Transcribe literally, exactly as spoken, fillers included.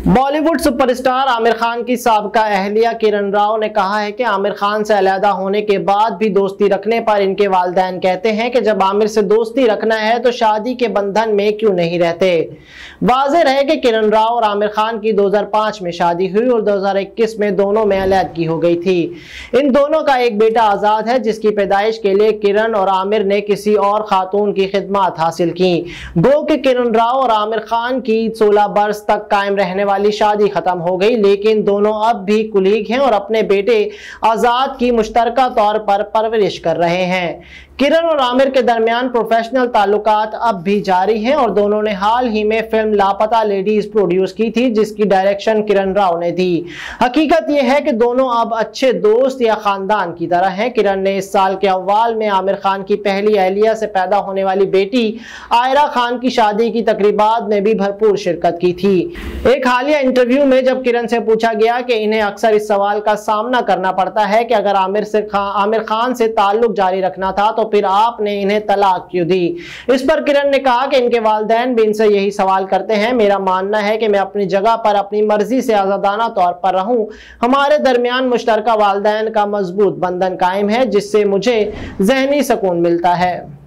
Bollywood superstar Aamir Khan की साबका अहलिया किरण राव ने कहा है कि आमिर खान से अलहदा होने के बाद भी दोस्ती रखने पर इनके वालिदैन कहते हैं कि जब आमिर से दोस्ती रखना है तो शादी के बंधन में क्यों नहीं रहते। वाज़ेह रहे कि किरण राव और आमिर खान की दो हज़ार पाँच में शादी हुई और दो हज़ार इक्कीस में दोनों में अलहदगी हो गई थी। इन दोनों का एक बेटा आज़ाद है जिसकी पैदाइश के लिए किरण और आमिर ने किसी और खातून की खिदमत हासिल की। गो कि किरण राव और आमिर खान की सोलह बरस तक कायम रहने वाली शादी खत्म हो गई, लेकिन दोनों अब भी कुलीग हैं और अपने बेटे आजाद की मुश्तरका तौर पर परवरिश कर रहे हैं। किरण और आमिर के दरमियान प्रोफेशनल ताल्लुकात अब भी जारी हैं और दोनों ने हाल ही में फिल्म लापता लेडीज प्रोड्यूस की थी जिसकी डायरेक्शन किरण राव ने दी। हकीकत यह है कि दोनों अब अच्छे दोस्त या खानदान की तरह हैं। किरण ने इस साल के अव्वाल में आमिर खान की पहली अहलिया से पैदा होने वाली बेटी आयरा खान की शादी की तकरीबात में भी भरपूर शिरकत की थी। एक हालिया इंटरव्यू में जब किरण से पूछा गया कि इन्हें अक्सर इस सवाल का सामना करना पड़ता है कि अगर आमिर से खा, आमिर खान से ताल्लुक जारी रखना था तो फिर आपने इन्हें तलाक क्यों दी। इस पर किरण ने कहा कि इनके वालिदैन भी इनसे यही सवाल करते हैं। मेरा मानना है कि मैं अपनी जगह पर अपनी मर्जी से आजादाना तौर पर रहूं। हमारे दरमियान मुश्तरका वालिदैन का मजबूत बंधन कायम है जिससे मुझे ज़हनी सुकून मिलता है।